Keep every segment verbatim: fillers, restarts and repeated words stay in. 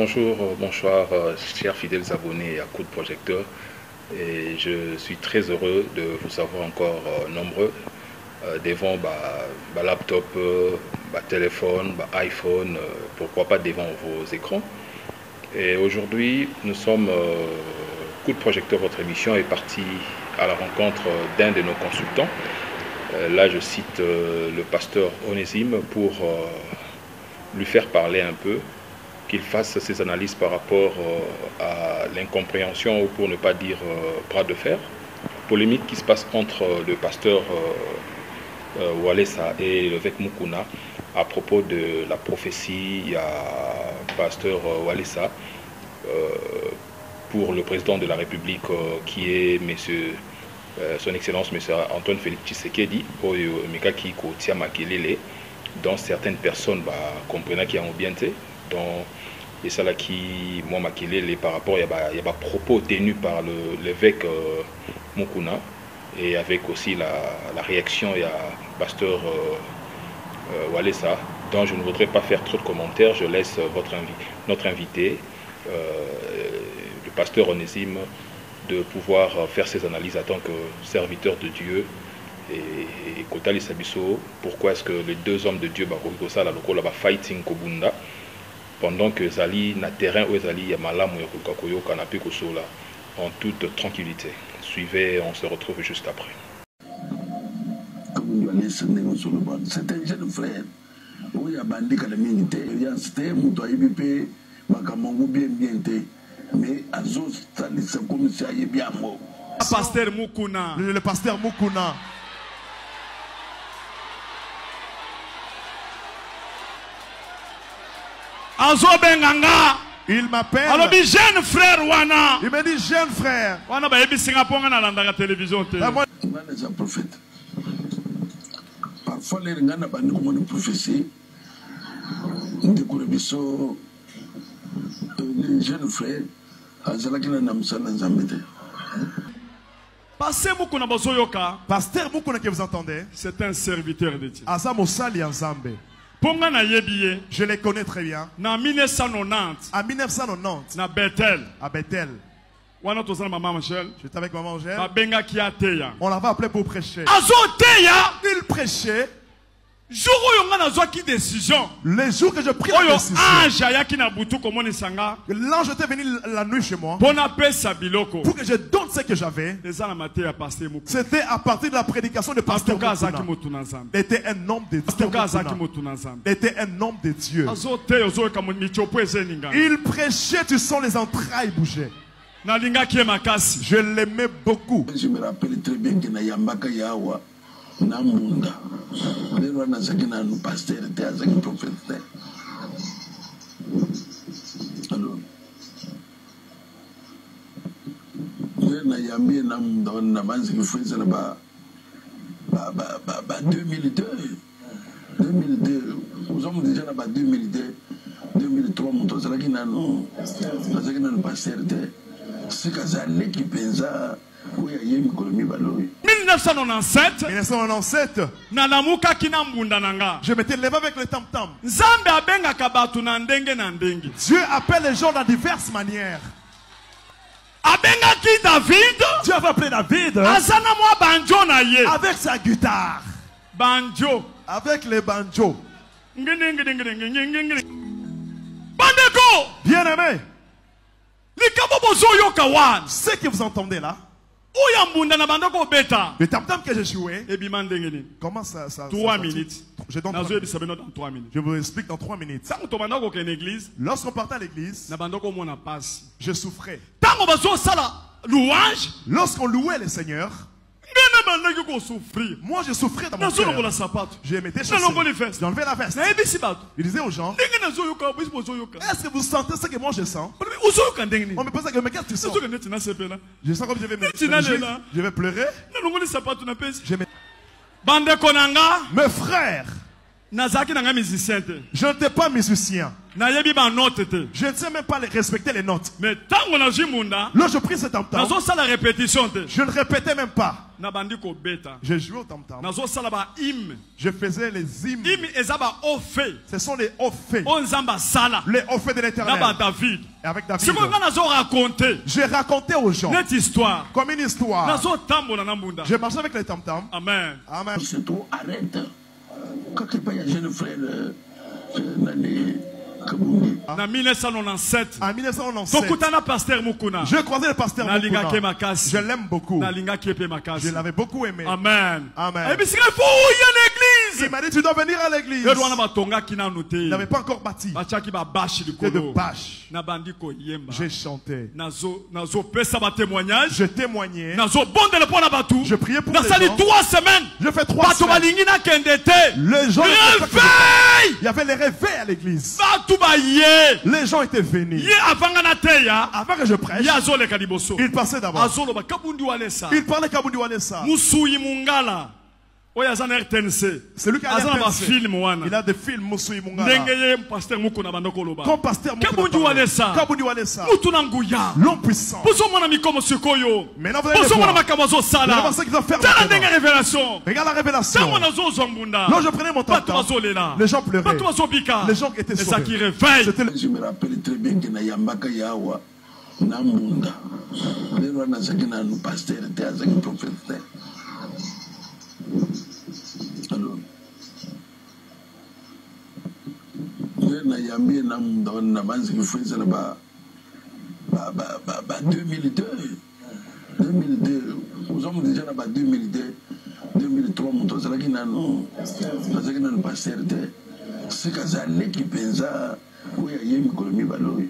bonjour, bonsoir, chers fidèles abonnés à Coup de Projecteur. Et je suis très heureux de vous avoir encore nombreux devant ma laptop, ma téléphone, ma iPhone, pourquoi pas devant vos écrans. Et aujourd'hui, nous sommes, Coup de Projecteur, votre émission est partie à la rencontre d'un de nos consultants. Là, je cite le pasteur Onésime pour lui faire parler un peu, qu'il fasse ses analyses par rapport à l'incompréhension, ou pour ne pas dire bras de fer, polémique qui se passe entre le pasteur Walesa et l'évêque Mukuna à propos de la prophétie à pasteur Walesa pour le président de la République qui est monsieur, son excellence monsieur Antoine Félix Tshisekedi, dont certaines personnes comprennent qu'il y a un bienté, dont et ça là qui moi maquillé par rapport il y a il y a propos tenus par l'évêque euh, Mukuna, et avec aussi la, la réaction il y a pasteur euh, euh, Walesa, dont je ne voudrais pas faire trop de commentaires. Je laisse votre invi notre invité euh, le pasteur Onésime de pouvoir faire ses analyses en tant que serviteur de Dieu. Et Kotali Sabiso, pourquoi est-ce que les deux hommes de Dieu la fighting Kobunda pendant que Zali na terrain où Zali Yamala Moyokoyo Kanapi Kosola en toute tranquillité. Suivez, on se retrouve juste après. C'est un jeune frère. Oui, il y a bandit qui a milité. Il y a un système où il y a bien bien. Mais Azos, ça c'est comme si il y a bien mort. Pasteur Mukuna. Le, le pasteur Mukuna. Il m'appelle. Alors, jeune frère Wana. Il me dit jeune frère. Wana ba yebi Singapour na la télévision. Moi, je suis un prophète. Parfois, les gens n'ont pas de prophétie. Nous découvrons les jeunes frères. Pasteur Mukuna Bozoyoka. Pasteur Mukuna que vous entendez. C'est un serviteur de Dieu. Azamo Sali Nzambe. Je les connais très bien. En mille neuf cent quatre-vingt-dix, à mille neuf cent quatre-vingt-dix, à Bethel, à Bethel, j'étais avec maman Angèle. On l'avait appelé pour prêcher. Il prêchait. Les jours que je pris la décision, l'ange était venu la nuit chez moi pour que je donne ce que j'avais. C'était à partir de la prédication de pasteur Mukuna. Il était un homme de Dieu. Il était un homme de Dieu. Il prêchait, tu sens les entrailles bouger. Je l'aimais beaucoup. Je me rappelle très bien que Nayambaka Yawa Namunda, les rois n'azakina nous pasteur, t'es azaki prophète. Alors, je Nayambi Namunda, on avance que faisait là-bas, bah bah bah bah deux mille deux, deux mille deux, nous sommes déjà là-bas deux mille deux, deux mille trois, mon tour azakina nous, azakina nous pasteur, c'est qu'azalé qui pensa. mille neuf cent quatre-vingt-dix-sept, mille neuf cent quatre-vingt-dix-sept, je m'étais levé avec le tam-tam. Dieu appelle les gens de diverses manières. Dieu avait appelé David avec sa guitare, banjo, avec les banjos. Bien aimé, ce que vous entendez là, le tam-tam que j'ai joué, comment ça, ça, trois minutes. Je, donne trois minutes. Je vous explique dans trois minutes. Lorsqu'on partait à l'église, je souffrais. Lorsqu'on louait le Seigneur, moi je souffrais dans mon cœur. Je m'étais chassé. J'ai enlevé la veste. Il disait aux gens, est-ce que vous sentez ce que moi je sens? On me pose la question, mais qu'est-ce que tu sens? Je sens comme je vais me je, je vais pleurer. Je me... Mes frères, je n'étais pas musicien. Je ne sais même pas respecter les notes. Mais lorsque je pris ce temps-temps, je ne répétais même pas. Je jouais au tam-tam. Je faisais les hymnes. Ce sont les hauts faits. Les hauts faits de l'Éternel. Et avec David. J'ai raconté aux gens. Comme une histoire. Je marchais avec les tam-tam. Amen. Amen. C'est tout, arrête. Quand il y a un jeune frère, en mille neuf cent quatre-vingt-dix-sept, en mille neuf cent quatre-vingt-dix-sept, je croisais le pasteur Mukuna. Je l'aime beaucoup. Je l'avais beaucoup aimé. Amen. Amen. Il m'a dit tu dois venir à l'église. Il n'avait pas encore bâti. C'était de bâche. J'ai chanté. Je témoignais. Je priais pour les gens. trois semaines. Je fais trois semaines. Les gens réveil. Il y avait les réveils à l'église. Les gens étaient venus. Avant que je prêche, il passait d'abord. Il parlait Kabundi Walesa. C'est lui qui a des films. Il a des films Moussoui Mungala. Comme pasteur Kabundi Walesa. Kabundi Walesa. L'homme puissant. Maintenant vous allez le voir. Vous allez voir ce qu'ils vont faire maintenant. Regarde la révélation. Là je prenais mon temps. Les gens pleuraient. Les gens étaient sauvés. Je me rappelle très bien que Nayambaka Yawa Namunda. Les rois Nazakina nous pasteur était avec le prophète. Alors, Nayambi Namunda on avance que faisait là-bas. deux mille deux. deux mille deux. Nous sommes déjà là-bas deux mille deux. deux mille trois, nous sommes là qui nous pasteur. C'est que ça n'est qui pense à où il y a une économie baloui.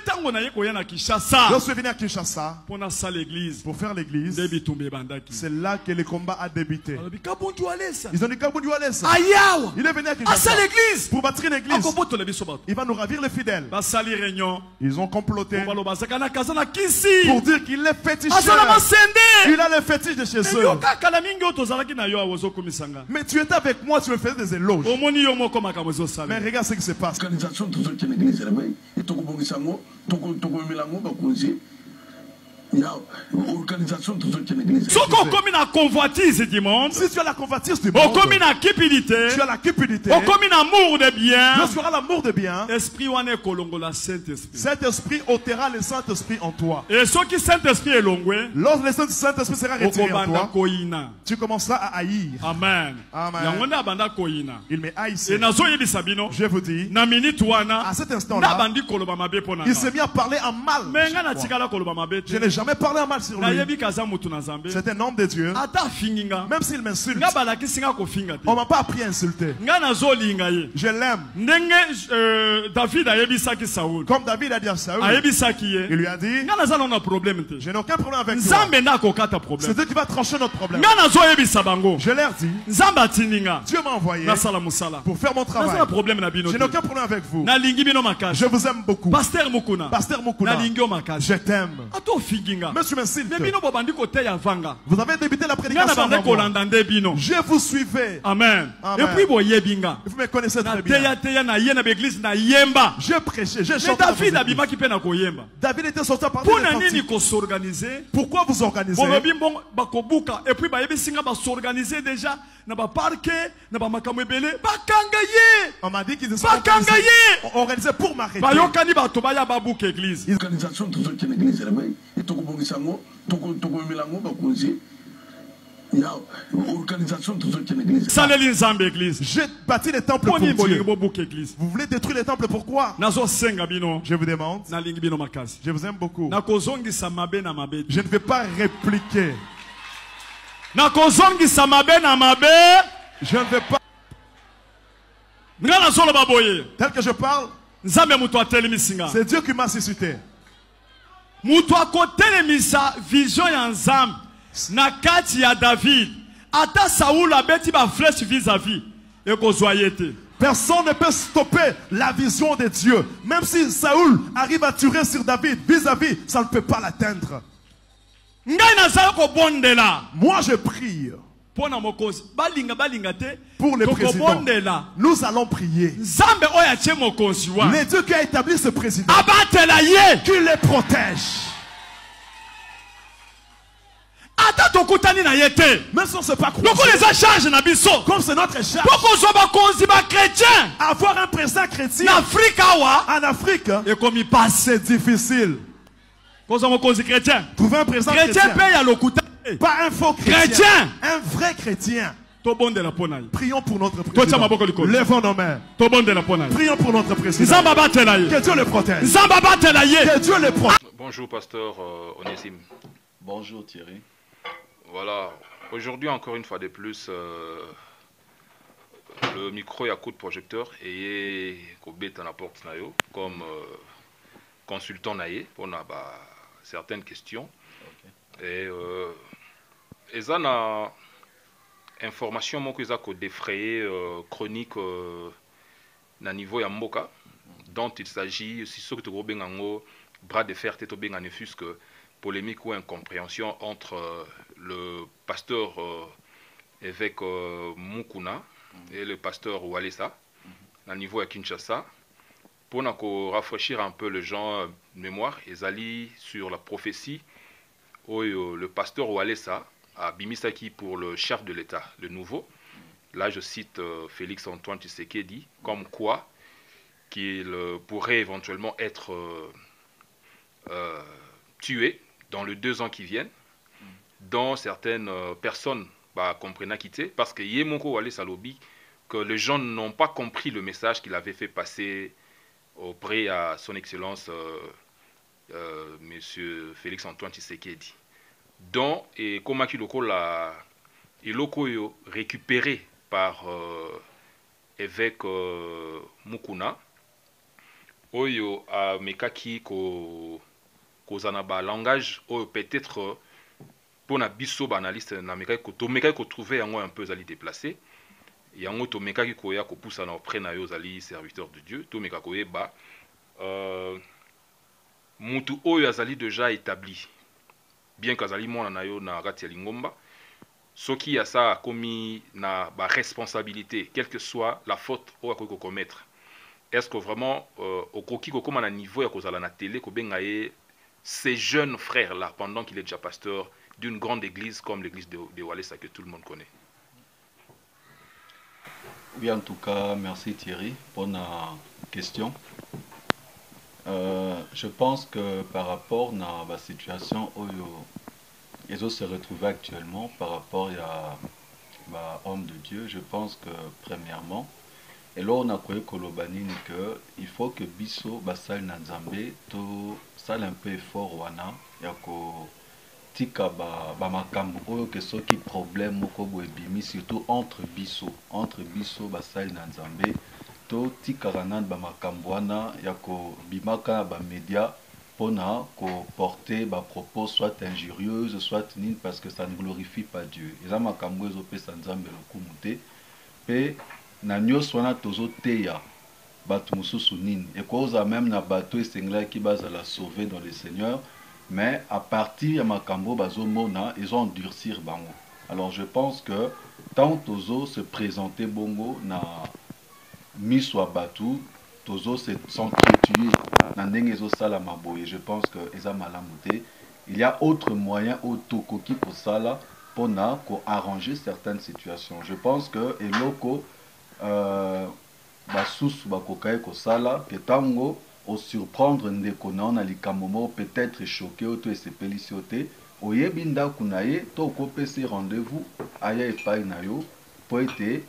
Je suis venu à Kinshasa pour faire l'église. C'est là que le combat a débuté. Ils ont dit Kabundi Walesa. Il est venu à Kinshasa pour bâtir l'église. Il va nous ravir les fidèles. Ils ont comploté pour dire qu'il est féticheur. Il a le fétiche de chez eux. Mais tu étais avec moi, tu me faisais des éloges. Mais regarde ce qui se passe. Organisation de convoitise du monde. Si tu as la convoitise du monde, tu as la cupidité. Lorsqu'il y aura l'amour de bien, cet esprit ôtera le Saint-Esprit en toi. Et ce qui Saint-Esprit est longué, lorsque le Saint-Esprit sera retiré en toi, tu commenceras à haïr. Amen. Amen. Il me haïssait. Je vous dis, à cet instant-là, il s'est mis à parler en mal. Je n'ai jamais parlé en mal sur lui. C'est un homme de Dieu. Même s'il m'insulte, on ne m'a pas appris à insulter. Je l'aime. Comme David a dit à Saül, il lui a dit, je n'ai aucun problème avec toi. C'est Dieu qui va trancher notre problème. Je leur dis, Dieu m'a envoyé pour faire mon travail. Je n'ai aucun problème avec vous. Je vous aime beaucoup. Pasteur Mukuna, je t'aime. Mais tu m'insultes. Vous avez débuté la prédication avant moi. Je vous suivais. Amen. Amen. Et vous me connaissez très bien. Je prêchais, je chantais. David était sorti à partir des cantiques. Pourquoi vous organisez? Et puis s'organiser déjà. On m'a dit qu'ils sont organisés pour m'arrêter. L'organisation de l'église, j'ai bâti les temples pour Dieu. Vous voulez détruire les temples, pourquoi? Je vous demande. Je vous aime beaucoup. Je ne vais pas répliquer. Je ne vais pas. Tel que je parle, c'est Dieu qui m'a suscité. Vision ya nzambe na kati ya David ata Saoul abeti ba flèche vis-à-vis et kozoyete. Personne ne peut stopper la vision de Dieu. Même si Saoul arrive à tirer sur David vis-à-vis, ça ne peut pas l'atteindre. Moi je prie pour les présidents. Nous allons prier. Le Dieu qui a établi ce président, qui les protège. Même si on ne s'est pas croisé. Comme c'est notre charge. Avoir un président chrétien en Afrique, c'est difficile. Trouver un président chrétien. Pas un faux chrétien. Un vrai chrétien. Prions pour notre président. Lèvons nos mains. Prions pour notre président. Que Dieu le protège. Que Dieu le protège. Bonjour pasteur euh, Onésime. Bonjour Thierry. Voilà, aujourd'hui encore une fois de plus, euh, le micro est à coup de projecteur et Kobet en apporte comme euh, consultant naïe pour bah, certaines questions. Okay. Et euh, et ça na information mon que ça ko défrayé euh, chronique euh, na niveau ya mboka dont il s'agit si ce que tu bengango bras de fer teto benga ne fût que polémique ou incompréhension entre euh, le pasteur euh, évêque euh, Mukuna et le pasteur Walesa à niveau à Kinshasa pour nous rafraîchir un peu les gens euh, mémoire et aller sur la prophétie où euh, le pasteur Walesa à Bimisaki pour le chef de l'État, le nouveau. Là je cite euh, Félix Antoine Tshisekedi comme quoi qu'il euh, pourrait éventuellement être euh, euh, tué dans les deux ans qui viennent, dont certaines euh, personnes bah, comprennent à quitter, parce que Yemoko Wale Salobi, que les gens n'ont pas compris le message qu'il avait fait passer auprès à son excellence euh, euh, monsieur Félix Antoine Tshisekedi. Dont, et comme Akiloko l'a récupéré par euh, évêque euh, Mukuna, Oyo a Mekaki ko kozana ba langage ou peut-être pour na biso ba analyste na meka ko to meka ko trouver yango un peu zali déplacé yango to meka ko ya ko poussa na auprès na yo zali serviteur de Dieu to meka ko ba euh mutu oyo azali déjà établi bien qu'azali mona na yo na rati ya lingomba soki ya ça commis na ba responsabilité quelle que soit la faute ou ko commettre est-ce que vraiment euh, au koki ko comme à niveau ya kozala na télé ko benga ye ces jeunes frères-là, pendant qu'il est déjà pasteur d'une grande église comme l'église de, de Walesa que tout le monde connaît. Oui, en tout cas, merci Thierry pour la question. Euh, je pense que par rapport à la situation où ils se retrouvent actuellement, par rapport à l'homme de Dieu, je pense que premièrement, et là on a créé Kolobani que il faut que Bisso Basal Nanzambe to sale un peu effort wana yako tika ba ba makambo oyo que ceux qui problème moko bo ebimi surtout entre Bisso entre Bisso Basal Nanzambe to tika ranan ba makambo wana yako bimaka ba média pona ko porter ba propos soit injurieuses soit nini parce que ça ne glorifie pas Dieu. Eza makambo ezo pesa Nzambe lokumute pe na nyos wana tozo teya batu mususu nini et cause même na bato esengla qui base la sauver dans le Seigneur mais à partir ya makambo bazo mona ils ont endurcir bango. Alors je pense que tant tozo se présenter bongo na miswa batu tozo se s'entretuer na ndenge ezo sala maboye. Je pense que eza malamuté il y a autre moyen autokoki pour sala pona ko arranger certaines situations. Je pense que eloko Euh, basusu bakokaye kosala ke tango au surprendre ndeko na na likamomo peut-être choqué ou to esepelisi ote oyebi ndaku na ye to kopesi rendez-vous aya epai na yo po ete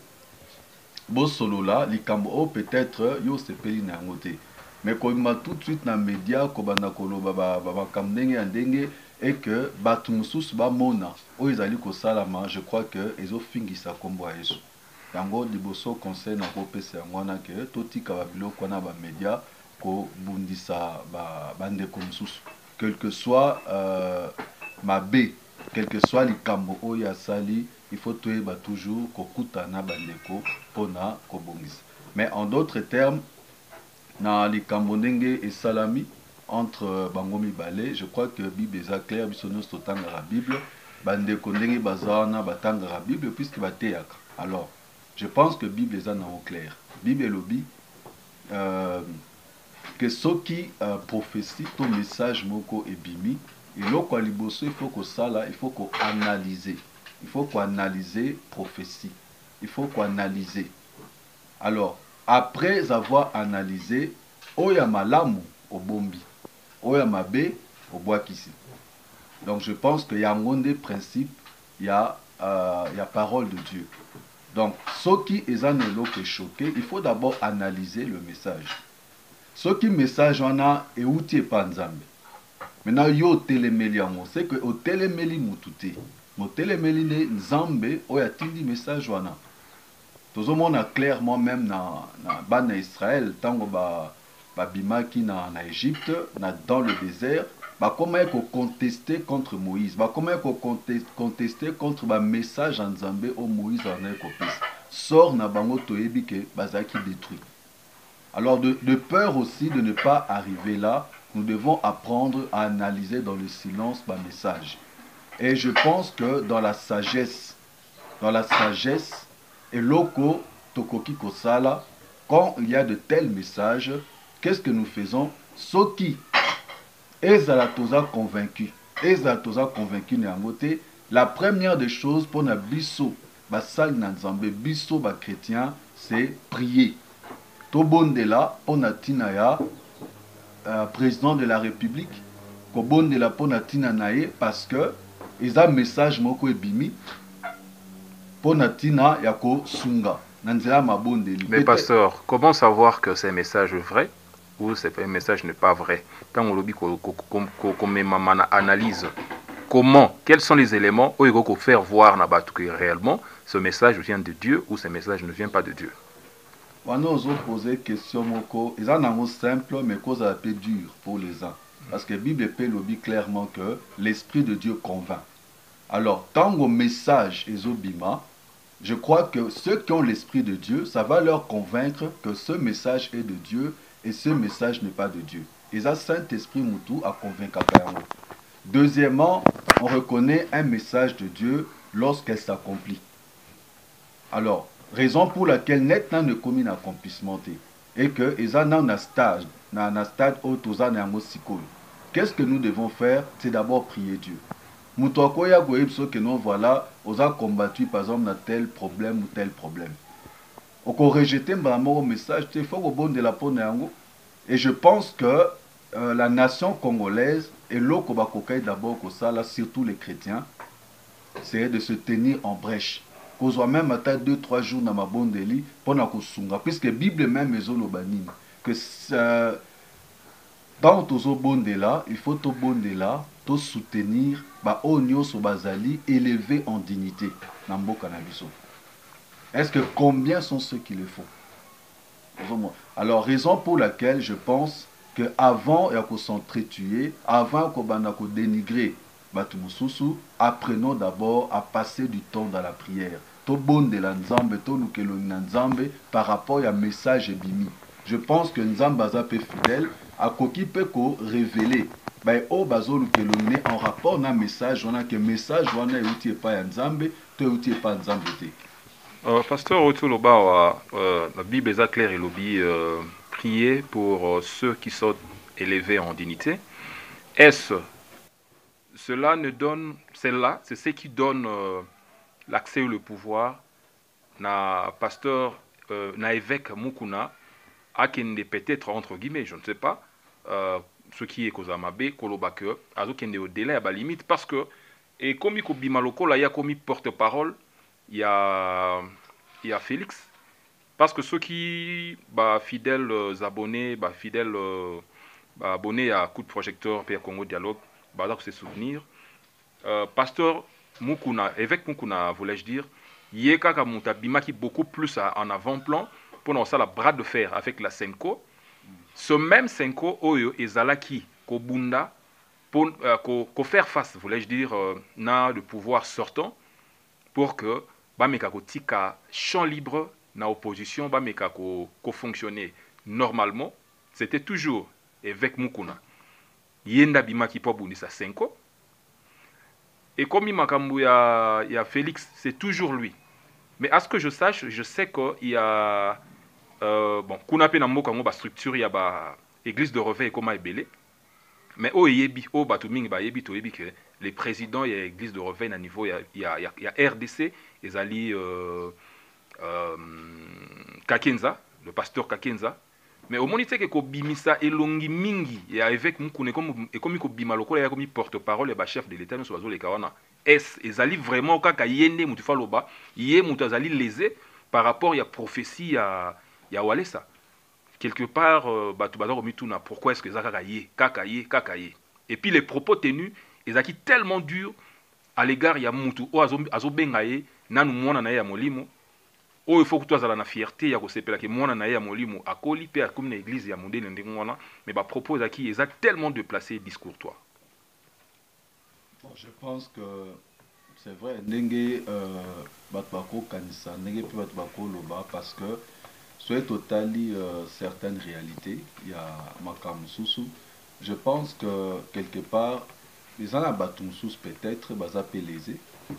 bosolola likambo o peut-être yo sepeli na yango te mais koima tout de suite na média kobanda koloba bakambo ndenge ya ndenge et que batu mususu bamona oyo ezali kosalama. Je crois que ezofingisa kombo ya Yesu yango liboso conseil na kopesa yango wana ke totika ba biloko na ba média ko bundisa ba bandeko mususu quel que soit euh, mabe quel que soit likambo oyo asali il faut toyeba toujours kokutana bandeko pona kobongisa. Mais en d'autres termes na likambo ndenge esalami entre bango mibale je crois que Bible est clair biso nyonso totanga la Bible bandeko ndenge bazana batanga la Bible puisque bateyaka. Alors je pense que Bible est en clair. Bible lobby euh, que ce qui euh, prophétie ton message moko ebimi Et là, il faut que ça là, il faut qu'on analyse. Il faut qu'on analyse prophétie. Il faut qu'on analyse. Alors, après avoir analysé, oya malamu au bombi, oya mabe au boakisi. Donc, je pense qu'il y a un monde principe, il y a, euh, il y a parole de Dieu. Donc, ceux qui sont choqués, il faut d'abord analyser le message. Ce qui message on a et outil pas nzambe. Maintenant yo télémeli on sait que au télémeli mutute. Mo télémeli ne nzambe o ya tindi message wana. Tozo mona clairement même na na bana Israël tango ba ba bimaki na na Égypte, na dans le désert, ba comment ko contester contre Moïse, ba comment ko contester contre ba message en nzambe au Moïse en ko pesa. Sort na bango toyebi ke bazaki détruit. Alors, de, de peur aussi de ne pas arriver là, nous devons apprendre à analyser dans le silence ma message. Et je pense que dans la sagesse, dans la sagesse, et loko tokoki kosala, quand il y a de tels messages, qu'est-ce que nous faisons? Ceux qui, ezalatoza convaincus, ezalatoza convaincus néanmoins, la première des choses pour na biso, basal nanzambe, biso ba chrétien, c'est prier. Tobondela pona tinaya euh, président de la République, kobondela pona tina nae parce que ils ont un message moko ebimi pona tina yako sunga nanzela mabondeli. Mais pasteur, comment savoir que c'est un message vrai ou c'est un message n'est pas vrai? Quand on lobby qu'on analyse comment, quels sont les éléments où il faut faire voir que réellement ce message vient de Dieu ou ce message ne vient pas de Dieu? On a posé question moko, ils en ont simple mais cause un peu dur pour les uns. Parce que la Bible peut le dire clairement que l'Esprit de Dieu convainc. Alors, tant au message Ezobima, je crois que ceux qui ont l'Esprit de Dieu, ça va leur convaincre que ce message est de Dieu et ce message n'est pas de Dieu. Et ça, Saint-Esprit Moutou a convaincu. Deuxièmement, on reconnaît un message de Dieu lorsqu'elle s'accomplit. Alors, raison pour laquelle net n'a ne commis l'accomplissement et que ils ont un stade, un stade où tous en qu'est-ce que nous devons faire? C'est d'abord prier Dieu. Mutokoya goïbso que nous voilà, on a combattu par exemple dans tel problème ou tel problème. On a rejeté un message, il faut au bon de la peau et je pense que euh, la nation congolaise et l'autre d'abord que ça là, surtout les chrétiens, c'est de se tenir en brèche. Qu'on soit même à deux trois jours dans ma bondeli pour na kusunga puisque Bible même est zolobanini que euh, dans tozo bondela il faut to bondela to soutenir ba onyo so bazali élevé en dignité na mboka na biso. Est-ce que combien sont ceux qui le font? Alors raison pour laquelle je pense que avant ya ko s'entretuer, avant ko bana ko dénigrer batu mususu, apprenons d'abord à passer du temps dans la prière. To bon de la nzambe to lukelo na nzambe par rapport à message ebimi. Je pense que nzambe aza pe fidèle a koki pe ko révéler ba o bazo lukelo ne en rapport na message on a que message wana euti pa ya nzambe to euti pa nzambe te. Euh, pasteur Otuloba, euh, la Bible est claire et lobby euh, prier pour euh, ceux qui sont élevés en dignité. Est-ce cela ne donne, celle-là, c'est ce qui donne euh, l'accès ou le pouvoir na pasteur, euh, na évêque Mukuna, à qui peut-être entre guillemets, je ne sais pas, euh, ce qui est Kozamabe, Kolobake, à ce qui est au délai à la limite, parce que, et comme il y a Bimaloko, là, il y a comme porte-parole, il y a, il y a Félix, parce que ceux qui, bah, fidèles abonnés, bah, fidèles bah, abonnés à coup de projecteur, P R Congo Dialogue, bah, c'est souvenir. Euh, pasteur Mukuna, évêque Mukuna, voulais-je dire, Yeka Kamuta Bimaki beaucoup plus en avant-plan pour nous ça la bras de fer avec la Senko. Ce même Senko, Oyo et Zalaki, Kobunda, pour euh, ko, ko faire face, voulais-je dire, euh, na le pouvoir sortant, pour que Bameka Tika champ libre na opposition, Bameka ko, ko fonctionner normalement. C'était toujours évêque Mukuna. Yenda Bimaki Pobundisa Senko. Et comme il y a, il y a Félix, c'est toujours lui. Mais à ce que je sache, je sais qu'il y a... Euh, bon, qu'on appelle dans le structure, il y a l'église de Reveil et comment est belé. mais oh yebi oh batuming ba yebi to yebi que les présidents il y a église de réveil à niveau il y a il y a, il y a R D C les alliés euh, euh, Kakenza le pasteur Kakenza. Mais au moment que ko bimisa elongi mingi et avec mukune comme et comme ko bima lokola ya comme porte-parole et chef de l'état nous sozo les kawana est ezali vraiment kaka yende mutu faloba yé mutu azali lésé par rapport ya prophétie ya ya Walesa quelque part euh, batu bazaro mituna pourquoi est-ce que zaka yé kaka yé kaka yé et puis les propos tenus ezaki tellement durs à l'égard ya mutu o azo azo bengaye nanu mwana na ya molimo. Oh, il faut que tu aies la fierté ya kosepela ke mwana na ye ya molimo akoli pe comme na église ya mondele ndenge wana mais ba propose aki eza tellement déplacé discours toi. Bon, je pense que c'est vrai ndenge euh bat bako kanisa ndenge pe bat bako loba parce que soit totali euh, certaines réalités il y a makamususu je pense que quelque part les ana batumsus peut-être baza pelésé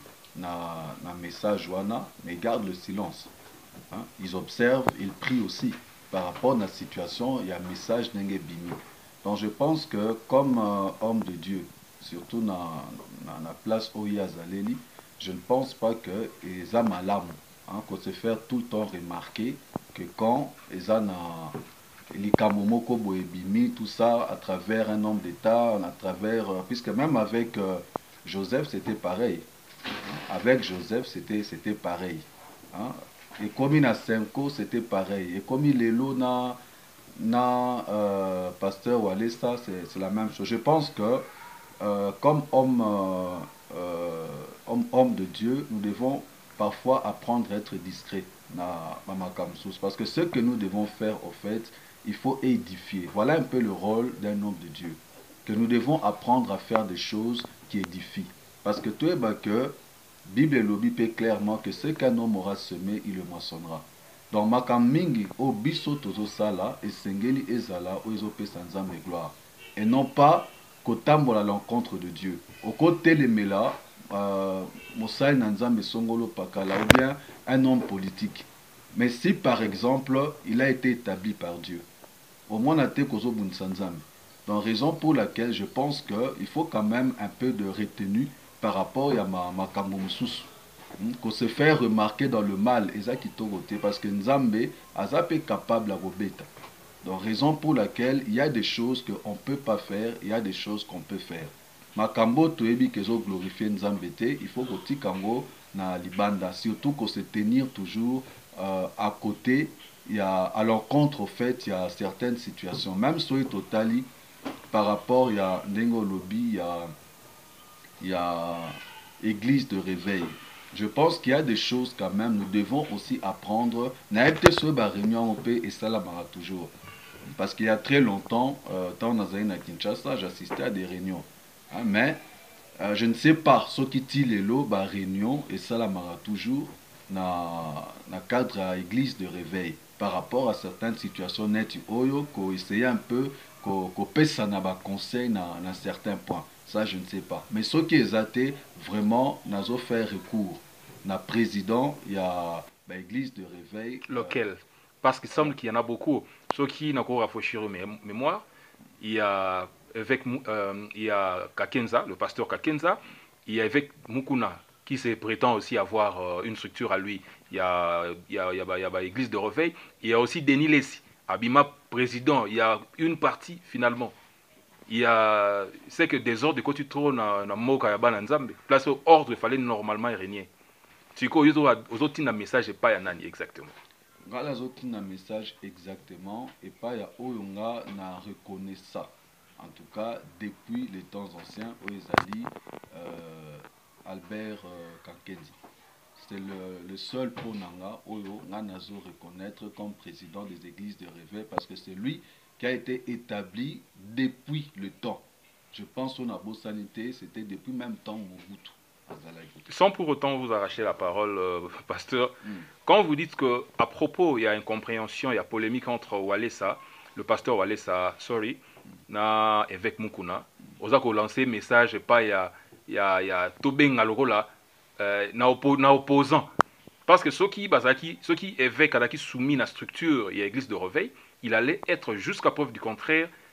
na na message wana mais garde le silence hein? Ils observent, ils prient aussi par rapport à la situation, il y a un message n'enge bimi. Donc je pense que comme euh, homme de Dieu, surtout dans la place où il y a Zaleli, je ne pense pas que les âmes à l'âme, hein, qu'on se fait tout le temps remarquer que quand les âmes likamomoko boebimi tout ça à travers un homme d'État, à travers euh, puisque même avec euh, Joseph c'était pareil. Avec Joseph, c'était c'était pareil. Hein? Et comme il a cinq ans, c'était pareil. Et comme il est là, na, na euh, pasteur Walesa, c'est la même chose. Je pense que euh, comme homme, euh, euh, homme, homme de Dieu, nous devons parfois apprendre à être discrets. Na, parce que ce que nous devons faire, au fait, il faut édifier. Voilà un peu le rôle d'un homme de Dieu. Que nous devons apprendre à faire des choses qui édifient. Parce que tout est bah, que Bible et lobby peut clairement que ce qu'un homme aura semé, il le moissonnera. Donc, makam mingi o biso tozo sala et sengeli ezala o ezope sanzam et gloire. Et non pas kotambola à l'encontre de Dieu. Au côté les mela, mosai nanzam songolo pakala ou bien un homme politique. Mais si par exemple, il a été établi par Dieu, au moins na te kozo bun sanzam. Donc, raison pour laquelle je pense qu'il faut quand même un peu de retenue par rapport à ma makamumusus qu'on se fait remarquer dans le mal parce que Nzambe est capable à beta. Donc raison pour laquelle il y a des choses qu'on ne peut pas faire, il y a des choses qu'on peut faire. Makambo toebi kezo glorifier Nzambe il faut que tikango na libanda surtout qu'on se tenir toujours euh, à côté il y a à l'encontre au fait il y a certaines situations même sur les totali par rapport il y a Ndengo lobby il y a il y a église de réveil. Je pense qu'il y a des choses quand même, nous devons aussi apprendre. Naïpte sur la réunion au P et ça là toujours. Parce qu'il y a très longtemps, euh, dans à Kinshasa, j'assistais à des réunions. Hein, mais euh, je ne sais pas ce qui tire l'eau, bah réunion et ça là toujours dans le cadre à l'église de réveil par rapport à certaines situations nettes oyo qu'on essaye un peu qu'on peut ça n'a pas conseil dans certains points. Ça, je ne sais pas. Mais ce qui est athée, vraiment, n'a pas fait recours. Na président, il y a l'église de réveil. Lequel euh... Parce qu'il semble qu'il y en a beaucoup. Ceux qui n'ont pas rafraîchi mes mémoires, il y a avec euh, il y a Kakenza, le pasteur Kakenza, il y a avec Mukuna, qui se prétend aussi avoir euh, une structure à lui. Il y a il y a il y a, il y a, il y a l'église de réveil. Il y a aussi Denis Lessi, Abima président. Il y a une partie finalement. Il y a c'est que des ordres que tu trouves dans dans Moka ya bana Nzambe place au ordre il fallait normalement régner tu ko yozo aux autres un message pas ya nani exactement ngala autres un message exactement et pas ya oyonga na reconnaît ça en tout cas depuis les temps anciens où ezali euh, Albert euh, Kakenzi c'est le, le seul pour nanga oyo nga nazo reconnaître comme président des églises de réveil parce que c'est lui qui a été établi depuis le temps. Je pense qu'on a beau sanité, c'était depuis même temps Mobutu. Sans pour autant vous arracher la parole, euh, pasteur, mm. Quand vous dites qu'à propos, il y a incompréhension, il y a polémique entre Walesa, le pasteur Walesa, sorry, mm. na évêque Mukuna, vous avez lancé un message, pas il y a, il y a, il y a Tobeng Alogola, euh, na, oppo, na opposant. Parce que ceux qui, bazaki, ceux qui évêques qui soumis la structure et l'église de réveil, il allait être jusqu'à preuve du contraire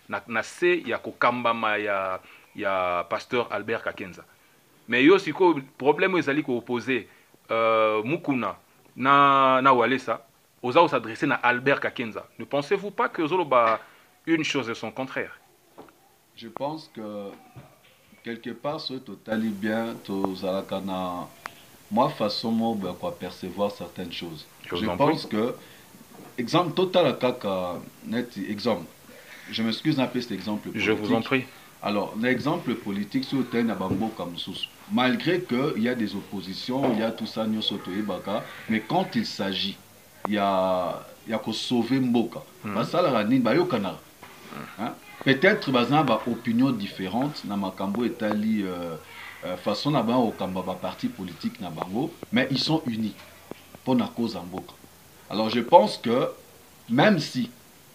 na na se ya kokambama ya ya pasteur Albert Kakenza. Mais yo siko problème ezali ko opposer euh, Mukuna na na Walesa osa s'adresser na Albert Kakenza. Ne pensez-vous pas que zoloba une chose et son contraire? Je pense que quelque part ce total bien to zalakana moi façon moi quoi percevoir certaines choses. Je, je pense prie. que exemple total kaka net exemple. Je m'excuse un peu cet exemple politique. Je vous en prie. Alors, l'exemple politique sur le Nabambo Kamsous, malgré qu'il y a des oppositions, il y a tout ça, mais quand il s'agit, il y a il y a que sauver Mboka. Peut-être qu'il y a des opinions différentes, dans Makambo et Tali, façon d'avoir au Kambaba parti politique Nabango, mais ils sont unis pour la cause Mboka. Alors, je pense que même si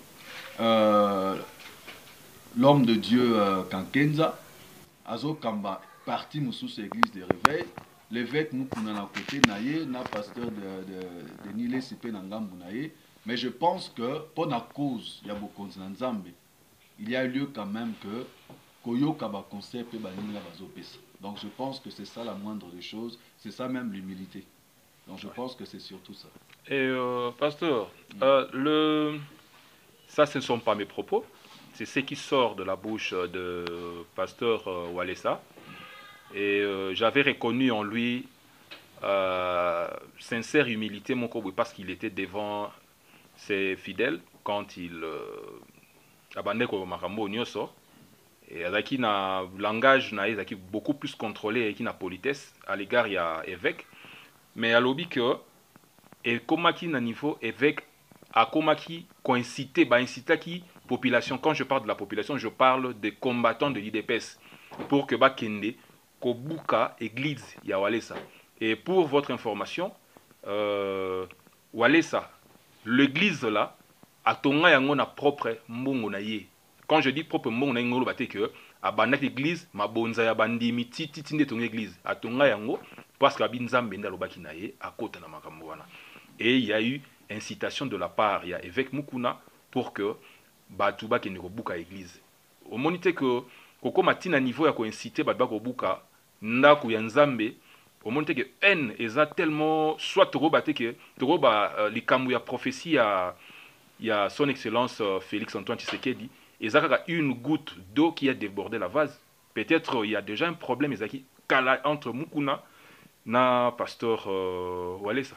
euh, l'homme de Dieu euh, Kankenza, Azo Kamba, parti sous l'église de réveil, l'évêque Mukuna na côté naye, na pasteur de, de, de Nile Sipe Nangambu naye, mais je pense que pour la cause, il y a beaucoup de Nzambe, il y a lieu quand même que Koyo Kaba concept et Banila Bazo Pesa. Donc je pense que c'est ça la moindre des choses, c'est ça même l'humilité. Donc je pense que c'est surtout ça. Et euh, pasteur, mm. euh, le... ça ce ne sont pas mes propos. C'est ce qui sort de la bouche de pasteur euh, Walesa. Et euh, j'avais reconnu en lui euh, sincère humilité, mon cobre, parce qu'il était devant ses fidèles quand il abandonnait au Makambo Nyoso. Et avec un langage na beaucoup plus contrôlé et qui n'a politesse à l'égard il y a évêque. Mais à l'obi que et comment qui n'a niveau évêque à comment qui coïncité, bah incité qui population, quand je parle de la population, je parle des combattants de l'I D P S pour que Bakende, Kobuka, église, ya Walesa. Et pour votre information, euh, Walesa, l'église là, a tonga yango na propre mbongo na ye. Quand je dis propre mbongo na ngolo baté que a banak église, ma bonza ya bandimi titi tinde ton église, a tonga yango parce que abinzambe nda lobaki na ye a kota na makambo wana. Et il y a eu incitation de la part, il y a évêque Mukuna pour que Batuba qui ne rebuka église. Au monité que Koko matina niveau ya ko inciter Batuba ko buka ndako ya Nzambe, au monité que haine eza tellement soit to baté que to ba likambu ya prophétie ya ya son excellence Félix Antoine Tshisekedi, eza kaka une goutte d'eau qui a débordé la vase. Peut-être il y a déjà un problème ezaki kala entre Mukuna na pasteur euh, Walesa.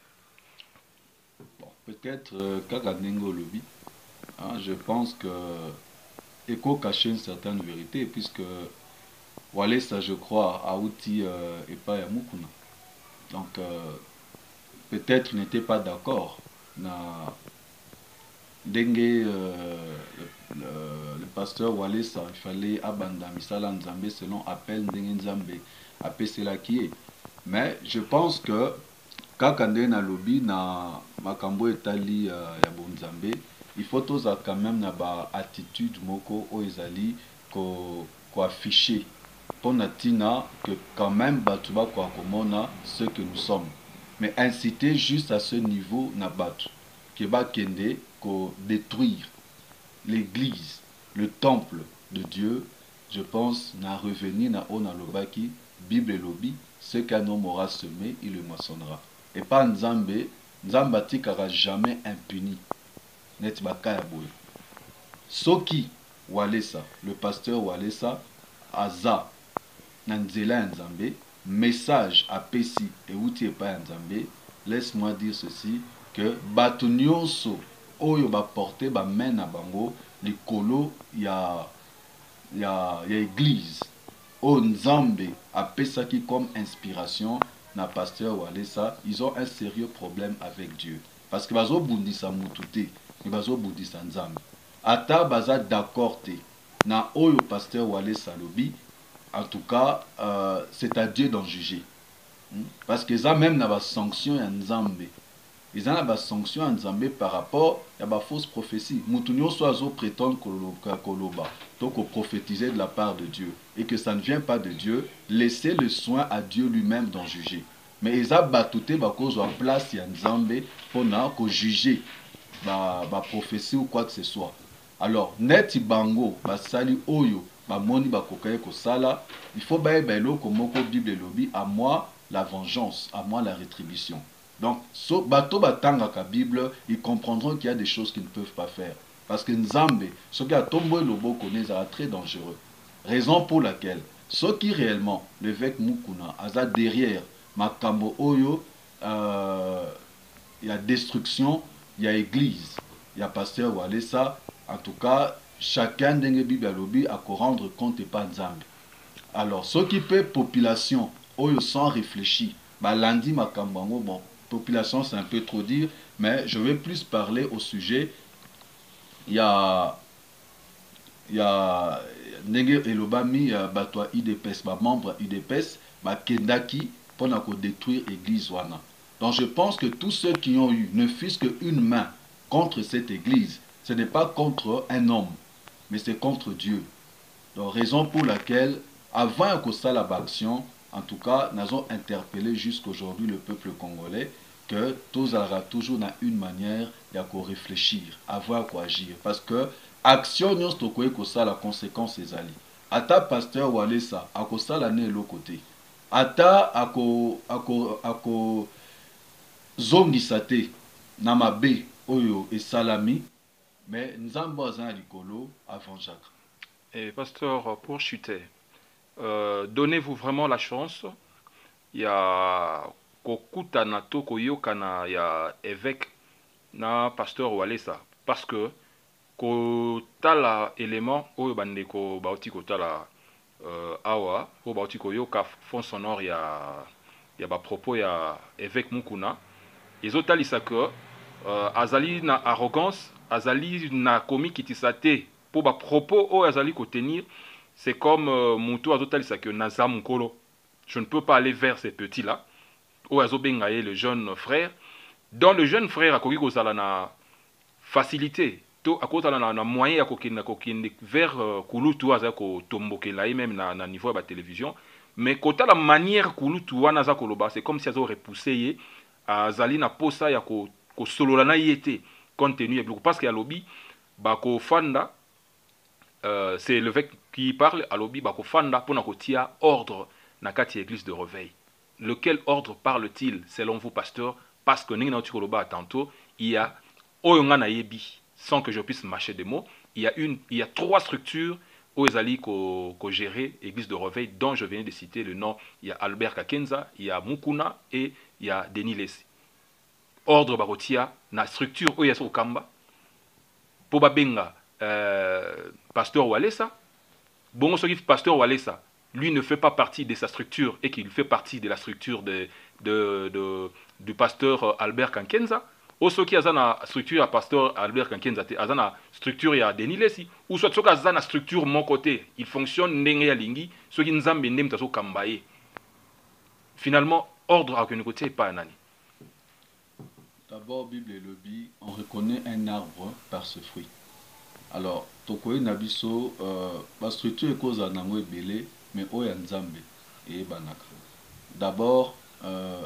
Bon, peut-être euh, kaka nengo lobi. Hein, je pense que Eko cachait une certaine vérité, puisque Walesa, je crois, a outil euh, et pas à Mukuna. Donc, euh, peut-être il n'était pas d'accord. Dengue, euh, le, le, le pasteur Walesa, il fallait abandonner Misala Nzambe selon appel Dengue Nzambe, appel Selakie. Mais je pense que Kakande na lobby na Makambo etali ya Bonzambe, il faut tous quand même na attitude moko o ezali ko ko afficher pour natina que quand même batuba ko komona ce que nous sommes, mais inciter juste à ce niveau na batu que ba kende ko détruire l'église, le temple de Dieu. Je pense na revenir na ona lobaki Bible lobby, ce qu'un homme aura semé il le moissonnera, et pas Nzambe. Nzambe atikara jamais impuni. Soki Walesa, le pasteur Walesa, Aza, Nanzela Nzambe, message à Pessi et Outi Epa Nzambe, laisse-moi dire ceci, que Batunyoso, Oyo ba porter ba main na bango, les colo, il y a, y a, y a église, O Nzambe, a Pessa qui comme inspiration, na pasteur Walesa, ils ont un sérieux problème avec Dieu. Parce que bazo bundisa mutute, ni bazo bundisa Nzambe. Ata baza d'accord te, na oyo pasteur Walesa lobi, en tout cas, euh, c'est à Dieu d'en juger. Parce que ça même na ba sanction ya Nzambe. Ils ont la sanction à Nzambe par rapport à la fausse prophétie. Moutounio soiseau prétend koloba, donc prophétiser de la part de Dieu, et que ça ne vient pas de Dieu, laissez le soin à Dieu lui-même d'en juger. Mais ils ont batouté à cause de la place ya Nzambe pour na ko juger la prophétie ou quoi que ce soit. Alors, neti bango, basali oyo, bamoni bakokaye kosala, il faut baye bailo komoko Bible lobby, à moi la vengeance, à moi la rétribution. Donc, so, bato batanga ka Bible, ils comprendront qu'il y a des choses qu'ils ne peuvent pas faire. Parce que Nzambe, ce qui a tombé le beau connaît, ça très dangereux. Raison pour laquelle, ce qui réellement, l'évêque Mukuna, aza derrière, Makambo Oyo, euh, il y a destruction, il y a église, il y a pasteur Walesa. En tout cas, chacun des Bible lobby a qu'à rendre compte et pas Nzambe. Alors, ce qui peut population, Oyo sans réfléchir, bah lundi Makambango, bon, population c'est un peu trop dire, mais je vais plus parler au sujet. Il y a, il y a, Nege Elobami, Batwa I D P S, bah membre I D P S, bah Kendaki, pour détruire l'église Wana. Donc je pense que tous ceux qui ont eu, ne fût-ce qu'une main contre cette église, ce n'est pas contre un homme, mais c'est contre Dieu. Donc raison pour laquelle, avant que ça la action, en tout cas, nous avons interpellé jusqu'aujourd'hui le peuple congolais que tous aura toujours dans une manière de réfléchir, avant quoi agir. Parce que action nous stocké que ça la conséquence est ali. Ata pasteur Walesa, à cause ça l'année l'autre côté. Ata ako ako ako zongi sate namabe oyo et salami, mais nzambo azan likolo avant Jacques. Et pasteur, pour chuter, euh, donnez-vous vraiment la chance. Il y a kokuta na to koyokana ya évêque na pasteur Walesa parce que ko tala élément oyo bandeko bauti ko tala euh, awa o bauti koyoka fond sonore ya ya ba propos ya évêque Mukuna ezotalisa que euh, azali na arrogance azali na komi kitisate pour ba propos oyo azali ko tenir. C'est comme euh, Moutou azotalisa que naza mukolo. Je ne peux pas aller vers ces petits-là. Ou azobengaye le jeune frère. Dans le jeune frère, akoki kozala na facilité. To akotala na, na moyen ya kokende kokende vers uh, kulutu aza ko tombokela même na, na niveau de la télévision. Mais kota la manière kulutu wana za koloba, c'est comme si azo repoussé ye azali na posa ya ko ko solola na yete compte tenu ya parce que ya lobby ba ko fanda euh, c'est l'évêque qui parle à lobby ba ko fanda pour na kotia ordre na kati église de réveil. Lequel ordre parle-t-il selon vous, pasteur? Parce que tantôt, il y a sans que je puisse mâcher des mots, il y a une, il y a trois structures où ils ko gérer église de réveil dont je viens de citer le nom. Il y a Albert Kakenza, il y a Mukuna et il y a Denis Lesi. Ordre barotia na structure où il y a au Kamba. Pour babenga euh, pasteur Walesa. Bon, ce qui pasteur Walesa. Lui ne fait pas partie de sa structure et qu'il fait partie de la structure de, de, de, du pasteur Albert Kankenza. Ou ceux qui ont la structure à pasteur Albert Kankenza, ils ont la structure à Denis Lesi. Ou soit ceux qui ont la structure mon côté, il fonctionne n'engé à lingi, ceux qui nous ont benem taso kambaye. Finalement, ordre à qu'une côté pas un ani. D'abord, Bible et lobby, on reconnaît un arbre par ce fruit. Alors, tokoe nabiso, euh, la structure est cause à nango belé. Mais oya nzambe et banaka. D'abord, euh,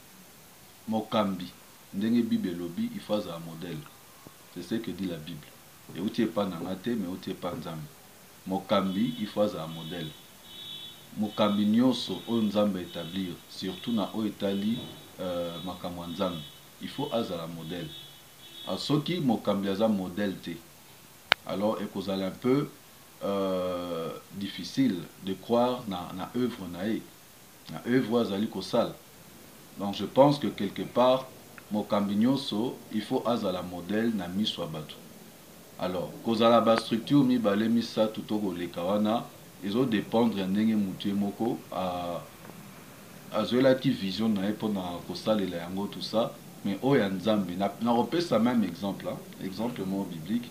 mokambi, ndenge Bible lobby, il faut un modèle. C'est ce que dit la Bible. Et où tu n'es pas nangate, mais où tu n'es pas nzambe. Mokambi, il faut un modèle. Mokambi nyoso o nzambe établir, surtout na o etali euh, makamwa nzambe. Il faut un modèle. Alors ceux qui mokambi aza modèle te. Alors, et qu'on a un peu Euh, difficile de croire dans la œuvre naïe, la œuvre azali kosal. Donc je pense que quelque part mokambinyoso il faut azala modèle na miswa batu. Alors kozala ba structure mi balé misa tutoko lekawana ils ont dépendre ndenge mutu moko a azola ki vision na pour na kosal la yango tout ça mais oya nzambe na na repère ça même exemple hein? Exemple mot biblique.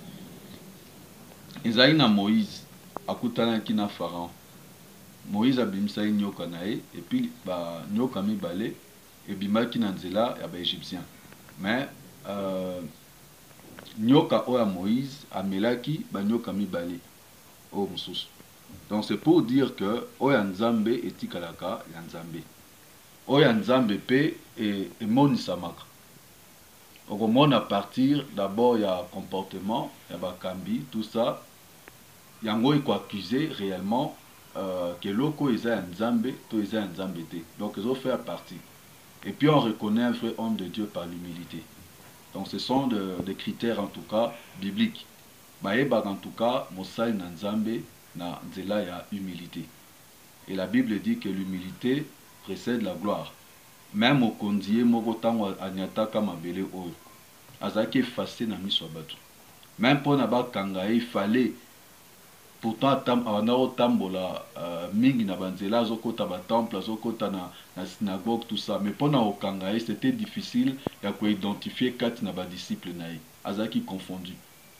Ils na Moïse akutana kina Pharaon. Moïse abimisa nyoka nae et puis ba nyoka mi balé et bimaki na nzela ya ba égyptien. Mais euh, nyoka oya Moïse amelaki ba nyoka mi balé o mususu. Donc c'est pour dire que oya nzambe etikalaka ya nzambe. Oya nzambe pe et moni samaka. Au moins, à partir, d'abord, il y a comportement, il y a Bakambi, tout ça. Il y a un qui accusé réellement euh, que l'oko est un Nzambe, tout est un Nzambete. Donc, ils ont fait partie. Et puis, on reconnaît un vrai homme de Dieu par l'humilité. Donc, ce sont de, des critères, en tout cas, bibliques. Baeba, en tout cas, Mosai Nzambe, na Nzela, il y a humilité. Et la Bible dit que l'humilité précède la gloire. Même au Kondié, Mogotango Anyataka Mabele Oyo. Azaki effacé na miswabatu. Même pour Naba Kanga, il fallait. Pourtant, on a otambola mingi na banzela, zokota ba temple, zokota na na synagogue, tout ça. Mais pendant au Kanga, c'était difficile de identifier quatre na ba disciples naï. Azaki confondu.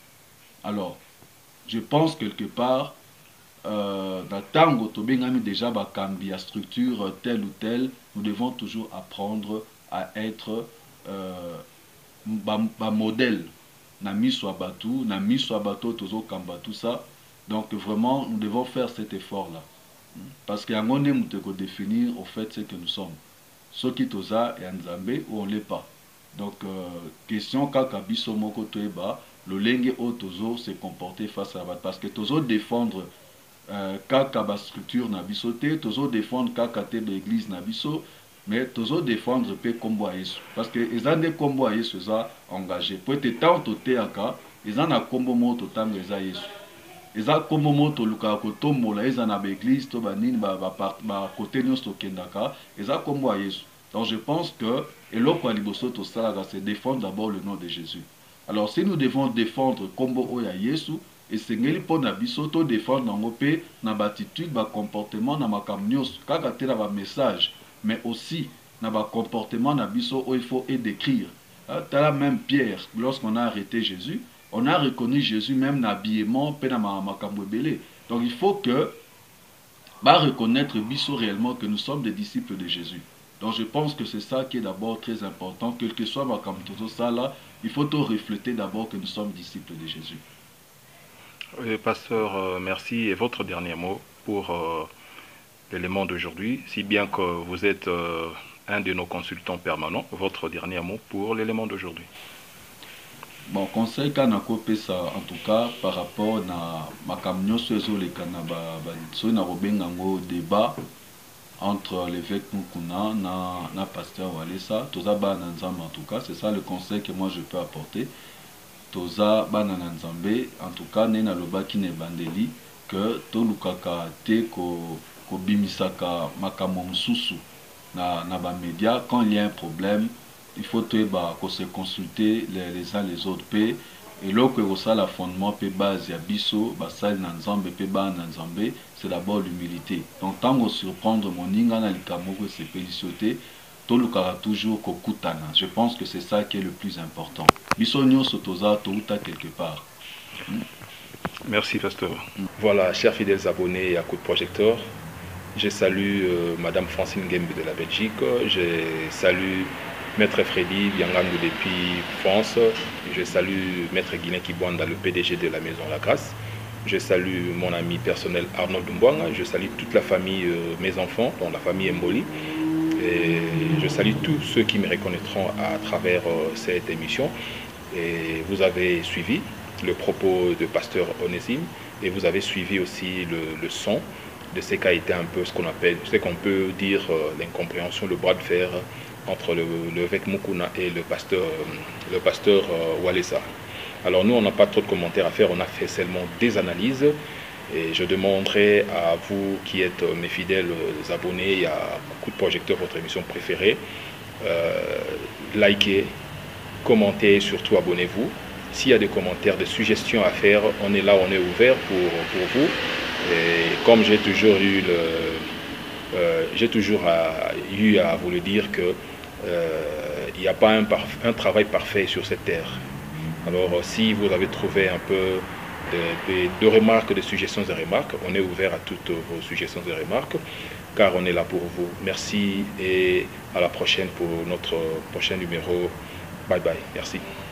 Alors, je pense quelque part. Euh, dans Tango, Tobengami déjà Bakambi à structure telle ou telle, nous devons toujours apprendre à être euh, ba, ba modèle. Na miso abatu, na miso abato tozo kamba tout ça. Donc vraiment, nous devons faire cet effort-là. Parce qu'il y a un monde qui définir au fait ce que nous sommes. Ce qui toza et Nzambe ou on l'est pas. Donc euh, question kaka biso moko toeba, le lenge o tozo se comporter face à la parce que tozo défendre kaka ba structure na biso te tozo défendre kaka te ba église na biso mais tozo défendre pe kombo a Yesu parce que ezande kombo a Yesu za engagé peut être tant te aka ezana kombo moto tanga eza Yesu eza kombo moto luka ko tombola ezana ba église to ba nini ba ba ba côté nyonso kendaka eza kombo a Yesu. Donc je pense que eloko a liboso to sala c'est défendre d'abord le nom de Jésus. Alors si nous devons défendre kombo oya Yesu et sengeli po na biso to défendre nango pe na attitude ba comportement na makamnyos kaka te na ba message mais aussi na ba comportement na biso où il faut et décrire. Tala même Pierre lorsqu'on a arrêté Jésus, on a reconnu Jésus même na habillement pe na makambo belé. Donc il faut que ba reconnaître biso réellement que nous sommes des disciples de Jésus. Donc je pense que c'est ça qui est d'abord très important, quel que soit makambo tout ça là, il faut tout refléter d'abord que nous sommes disciples de Jésus. Oui, pasteur, euh, merci. Et votre dernier mot pour euh, l'élément d'aujourd'hui, si bien que vous êtes euh, un de nos consultants permanents, votre dernier mot pour l'élément d'aujourd'hui. Bon, conseil qu'on a coupé ça, en tout cas, par rapport à ma camion sur les canabas, sur le débat entre l'évêque Mukuna et le pasteur Walesa, tout ça, en tout cas, c'est ça le conseil que moi je peux apporter. Toza banana nzambe en tout cas nena lobaki ne bandeli que to lukaka te ko ko bimisaka makambo mususu na na ba média quand il y a un problème il faut te ba ko se consulter les, les uns les autres pe et loko ko sala fondement pe base ya biso ba sal na nzambe pe ba na nzambe c'est d'abord l'humilité. Donc tant qu'on surprendre mon ninga na likamo ko se pélicioter toujours kokutana. Je pense que c'est ça qui est le plus important. Bisogno sotoza touta quelque part. Merci pasteur. Mm. Voilà, chers fidèles abonnés à Coup de Projecteur, je salue euh, Madame Francine Gembe de la Belgique, je salue Maître Freddy Biangango depuis France, je salue Maître Guiné Kibwanda, le P D G de la Maison La Grâce, je salue mon ami personnel Arnaud Dumbouanga, je salue toute la famille, euh, mes enfants, dont la famille Mboli. Et je salue tous ceux qui me reconnaîtront à travers euh, cette émission. Et vous avez suivi le propos de pasteur Onésime et vous avez suivi aussi le, le son de ce qu'a été un peu ce qu'on appelle, ce qu'on peut dire euh, l'incompréhension, le bras de fer entre l'évêque Mukuna et le pasteur, euh, le pasteur euh, Walesa. Alors nous, on n'a pas trop de commentaires à faire, on a fait seulement des analyses. Et je demanderai à vous qui êtes mes fidèles abonnés à Coup de Projecteur, votre émission préférée, euh, likez, commentez et surtout abonnez-vous. S'il y a des commentaires, des suggestions à faire, on est là, on est ouvert pour, pour vous. Et comme j'ai toujours eu le, euh, j'ai toujours à, eu à vous le dire que euh, il n'y a pas un, un travail parfait sur cette terre. Alors si vous avez trouvé un peu De, de, de remarques, de suggestions et remarques. On est ouvert à toutes vos suggestions et remarques car on est là pour vous. Merci et à la prochaine pour notre prochain numéro. Bye bye. Merci.